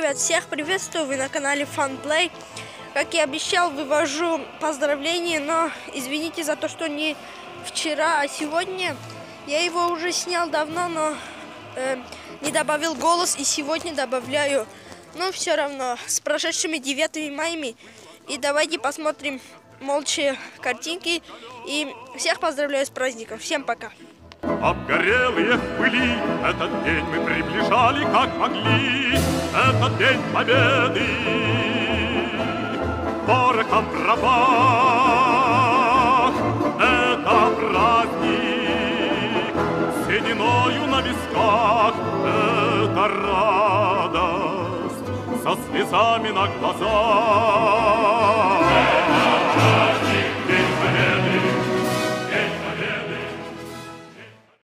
ребят, всех приветствую, вы на канале FunPlay. Как и обещал, вывожу поздравления, но извините за то, что не вчера, а сегодня. Я его уже снял давно, но не добавил голос, и сегодня добавляю. Но все равно, с прошедшими 9 мая. И давайте посмотрим молча картинки. И всех поздравляю с праздником. Всем пока. Обгорелые в пыли, этот день мы приближали как могли, этот день победы. Порохом пропах, это праздник, сединою на висках, это радость, со слезами на глазах.